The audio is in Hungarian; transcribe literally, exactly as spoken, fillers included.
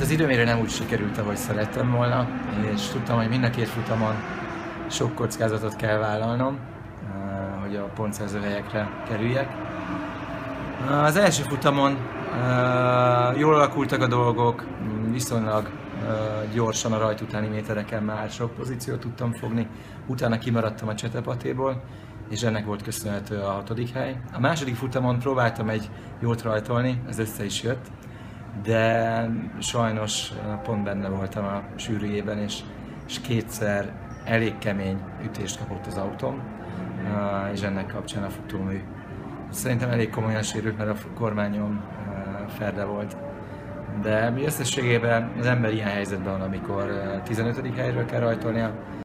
az időmérő nem úgy sikerült, ahogy szerettem volna, és tudtam, hogy mind a két futamon sok kockázatot kell vállalnom, hogy a pontszerző helyekre kerüljek. Az első futamon jól alakultak a dolgok, viszonylag gyorsan a rajt utáni métereken már sok pozíciót tudtam fogni, utána kimaradtam a csetepatéból, és ennek volt köszönhető a hatodik hely. A második futamon próbáltam egy jót rajtolni, ez össze is jött, de sajnos pont benne voltam a sűrűjében, és, és kétszer elég kemény ütést kapott az autóm, és ennek kapcsán a futómű szerintem elég komolyan sérült, mert a kormányom ferde volt. De mi összességében az ember ilyen helyzetben van, amikor tizenötödik helyről kell rajtolnia,